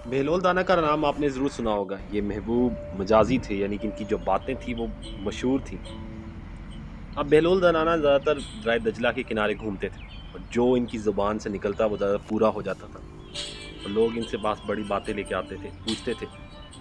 بہلول دانا کا نام آپ نے ضرور سنا ہوگا. یہ محبوب مجازی تھے، یعنی کہ ان کی جو باتیں تھیں وہ مشہور تھیں. اب بہلول دانا زیادہ تر درائے دجلہ کے کنارے گھومتے تھے، اور جو ان کی زبان سے نکلتا وہ زیادہ پورا ہو جاتا تھا، اور لوگ ان سے بڑی باتیں لے کے آتے تھے، پوچھتے تھے.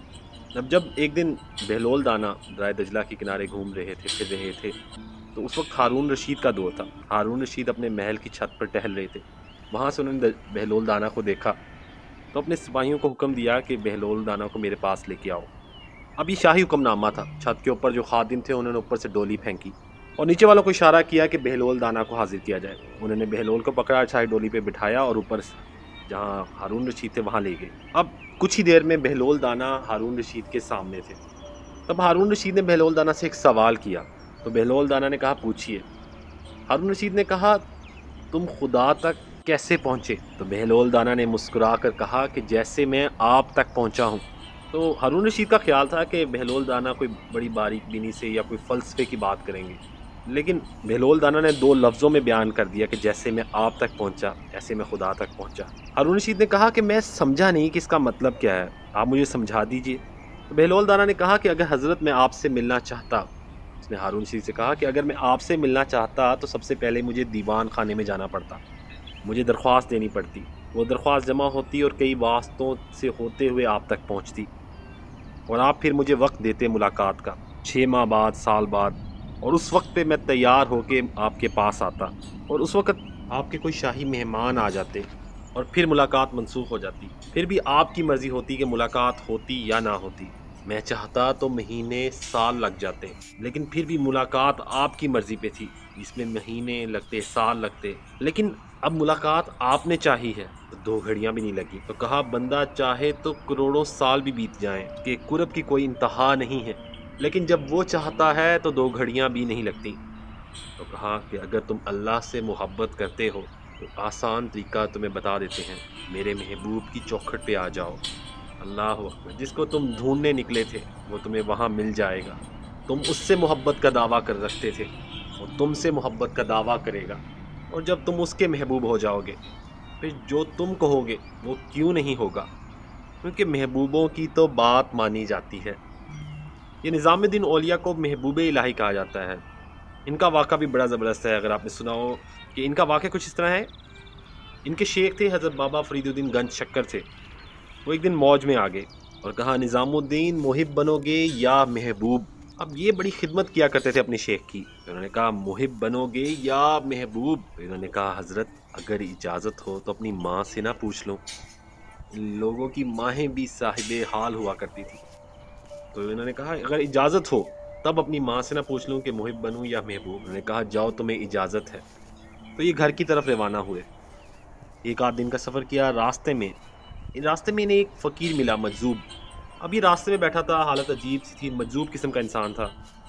اب جب ایک دن بہلول دانا درائے دجلہ کے کنارے گھوم رہے تھے، پھر رہے تھے، تو اس وقت ہارون رشید کا دور تھا. ہارون رشید اپنے محل کی چھت پر ٹہل رہے تھے. وہاں سے انہوں نے بہلول دانا کو دیکھا تو اپنے سپاہیوں کو حکم دیا کہ بہلول دانا کو میرے پاس لے کے آؤ. اب یہ شاہی حکم نامہ تھا. چھت کے اوپر جو خادم تھے انہوں نے اوپر سے ڈولی پھینکی اور نیچے والوں کو اشارہ کیا کہ بہلول دانا کو حاضر کیا جائے. انہوں نے بہلول کو پکڑا، چھائی ڈولی پہ بٹھایا اور اوپر جہاں ہارون رشید تھے وہاں لے گئے. اب کچھ ہی دیر میں بہلول دانا ہارون رشید کے سامنے تھے. تب ہارون رشید نے بہلول دانا سے ایک سوال کیا تو بہلول دانا نے کہا پوچھیے. ہارون رشید نے کہا تم خدا تک کیسے پہنچے؟ تو بہلول دانا نے مسکرا کر کہا کہ جیسے میں آپ تک پہنچا ہوں. تو ہارون رشید کا خیال تھا کہ بہلول دانا کوئی بڑی باریک بینی سے یا کوئی فلسفے کی بات کریں گے، لیکن بہلول دانا نے 2 لفظوں میں بیان کر دیا کہ جیسے میں آپ تک پہنچا ایسے میں خدا تک پہنچا. ہارون رشید نے کہا کہ میں سمجھا نہیں کہ اس کا مطلب کیا ہے، آپ مجھے سمجھا دیجئے. تو بہلول دانا نے کہا کہ اگر حضرت میں آپ سے ملنا چاہتا، اس نے ہارون رشید سے کہا کہ اگر میں آپ سے ملنا چاہتا تو سب سے پہلے مجھے دیوان خانے میں جانا پڑتا، مجھے درخواست دینی پڑتی، وہ درخواست جمع ہوتی اور کئی واسطوں سے ہوتے ہوئے آپ تک پہنچتی، اور آپ پھر مجھے وقت دیتے ملاقات کا، 6 ماہ بعد، سال بعد، اور اس وقت پہ میں تیار ہو کے آپ کے پاس آتا، اور اس وقت آپ کے کوئی شاہی مہمان آ جاتے اور پھر ملاقات منسوخ ہو جاتی. پھر بھی آپ کی مرضی ہوتی کہ ملاقات ہوتی یا نہ ہوتی. میں چاہتا تو مہینے سال لگ جاتے، لیکن پھر بھی ملاقات آپ کی مرضی پہ تھی، جس میں مہینے لگتے، سال لگتے. لیکن اب ملاقات آپ نے چاہی ہے تو 2 گھڑیاں بھی نہیں لگی. تو کہا بندہ چاہے تو کروڑوں سال بھی بیت جائیں کہ قرب کی کوئی انتہا نہیں ہے، لیکن جب وہ چاہتا ہے تو 2 گھڑیاں بھی نہیں لگتی. تو کہا کہ اگر تم اللہ سے محبت کرتے ہو تو آسان طریقہ تمہیں بتا دیتے ہیں، میرے محبوب کی چوکھٹ پہ آ جاؤ. اللہ اکبر. جس کو تم ڈھونڈنے نکلے تھے وہ تمہیں وہاں مل جائے گا. تم اس سے محبت کا دعویٰ کر رکھتے تھے، وہ تم سے محبت کا دعویٰ کرے گا، اور جب تم اس کے محبوب ہو جاؤ گے پھر جو تم کہو گے وہ کیوں نہیں ہوگا، کیونکہ محبوبوں کی تو بات مانی جاتی ہے. یہ نظام الدین اولیاء کو محبوب الہی کہا جاتا ہے. ان کا واقعہ بھی بڑا زبردست ہے. اگر آپ نے سنا ہو کہ ان کا واقعہ کچھ اس طرح ہے. ان کے شیخ تھے حضرت بابا فرید الدین گنج شکر تھے. وہ ایک دن موج میں آ گئے اور کہا نظام الدین محب بنو گے یا محبوب؟ اب یہ بڑی خدمت کیا کرتے تھے اپنی شیخ کی. انہوں نے کہا محب بنو گے یا محبوب؟ انہوں نے کہا حضرت اگر اجازت ہو تو اپنی ماں سے نہ پوچھ لوں. ان لوگوں کی ماہیں بھی صاحب حال ہوا کرتی تھی. تو انہوں نے کہا اگر اجازت ہو تب اپنی ماں سے نہ پوچھ لوں کہ محب بنوں یا محبوب. انہوں نے کہا جاؤ تمہیں اجازت ہے. تو یہ گھر کی طرف روانہ ہوئے. 1 آدھ دن کا سفر کیا. راستے میں انہیں ایک فقیر ملا مجذوب. اب یہ راستے میں بیٹھا تھا، حالت عجیب سی تھی، مجذوب قسم کا انسان تھا.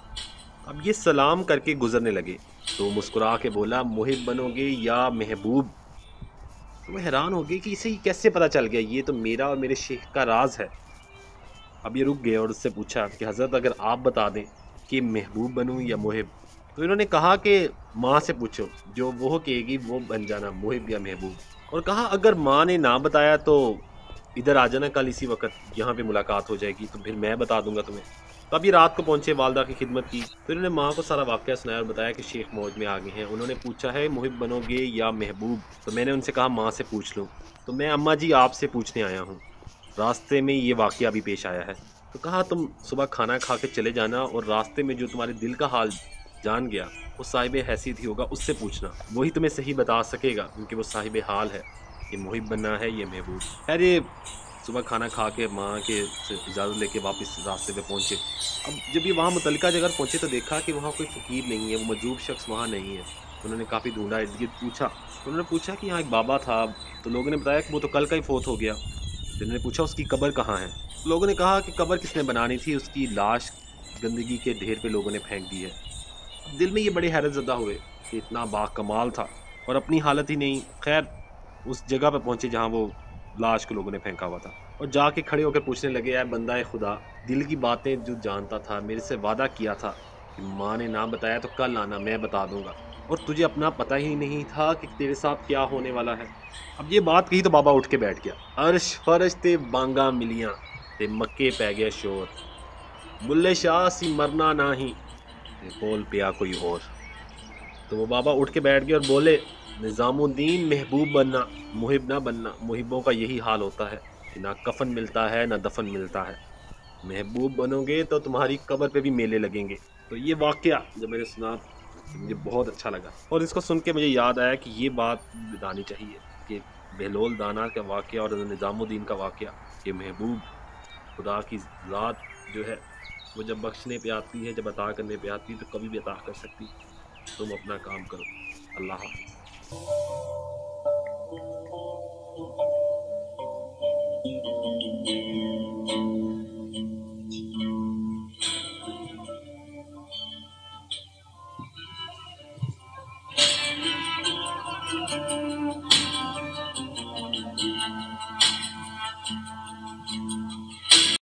اب یہ سلام کر کے گزرنے لگے تو مسکرا کے بولا محب بنو گے یا محبوب؟ تو وہ حیران ہو گئے کہ اسے یہ کیسے پتا چل گیا، یہ تو میرا اور میرے شیخ کا راز ہے. اب یہ رک گئے اور اس سے پوچھا کہ حضرت اگر آپ بتا دیں کہ محبوب بنوں یا محب؟ تو انہوں نے کہا کہ ماں سے پوچھو، جو وہ کہے گی وہ بن جانا، محب یا محبوب. اور کہا اگر ماں نے نہ بتایا تو ادھر آ جانا کل اسی وقت، یہاں پہ ملاقات ہو جائے گی تو پھر میں بتا دوں گا تمہیں. تو اب یہ رات کو پہنچے، والدہ کی خدمت کی. پھر انہوں نے ماں کو سارا واقعہ سنایا اور بتایا کہ شیخ موج میں آ گئے ہیں. انہوں نے پوچھا ہے محب بنو گے یا محبوب؟ تو میں نے ان سے کہا ماں سے پوچھ لوں. تو میں اماں جی آپ سے پوچھنے آیا ہوں، راستے میں یہ واقعہ بھی پیش آیا ہے. تو کہا تم صبح کھانا کھا کے چلے جانا اور راستے میں جو تمہارے دل کا حال جان گیا وہ صاحب حیثیت ہی ہوگا، اس سے پوچھنا، وہی تمہیں صحیح بتا سکے گا، کیونکہ وہ صاحب حال ہے کہ محب بننا ہے یہ محبوب. خیر یہ صبح کھانا کھا کے ماں کے سے اجازت لے کے واپس راستے پہ پہنچے. اب جب یہ وہاں متعلقہ جگہ پہنچے تو دیکھا کہ وہاں کوئی فقیر نہیں ہے، وہ مجذوب شخص وہاں نہیں ہے. تو انہوں نے کافی ڈھونڈا، ارد گرد پوچھا. تو انہوں نے پوچھا کہ یہاں ایک بابا تھا. تو لوگوں نے بتایا کہ وہ تو کل کا ہی فوت ہو گیا. تو انہوں نے پوچھا اس کی قبر کہاں ہے؟ لوگوں نے کہا کہ قبر کس نے بنانی تھی، اس کی لاش گندگی کے ڈھیر پہ لوگوں نے پھینک دی ہے. اب دل میں یہ بڑے حیرت زدہ ہوئے کہ اتنا با کمال تھا اور اپنی حالت ہی نہیں. خیر اس جگہ پہ پہنچے جہاں وہ لاش کو لوگوں نے پھینکا ہوا تھا اور جا کے کھڑے ہو کر پوچھنے لگے اے بندہ خدا، دل کی باتیں جو جانتا تھا، میرے سے وعدہ کیا تھا کہ ماں نے نہ بتایا تو کل آنا میں بتا دوں گا. اور تجھے اپنا پتہ ہی نہیں تھا کہ تیرے ساتھ کیا ہونے والا ہے۔ اب یہ بات کہی تو بابا اٹھ کے بیٹھ گیا۔ عرش فرش تے بانگا ملیاں تے مکے پہ گیا شور، بلے شاہ سی مرنا نہ ہی تے بول پیا کوئی اور۔ تو وہ بابا اٹھ کے بیٹھ گئے اور بولے، نظام الدین محبوب بننا، محب نہ بننا۔ محبوں کا یہی حال ہوتا ہے کہ نہ کفن ملتا ہے نہ دفن ملتا ہے۔ محبوب بنو گے تو تمہاری قبر پہ بھی میلے لگیں گے۔ تو یہ واقعہ جب میں نے سنا تو مجھے بہت اچھا لگا، اور اس کو سن کے مجھے یاد آیا کہ یہ بات بتانی چاہیے کہ بہلول دانا کا واقعہ اور نظام الدین کا واقعہ، کہ محبوب خدا کی ذات جو ہے وہ جب بخشنے پہ آتی ہے، جب عطا کرنے پہ آتی ہے تو کبھی بھی عطا کر سکتی ہے۔ تم اپنا کام کرو۔ اللہ حافظ۔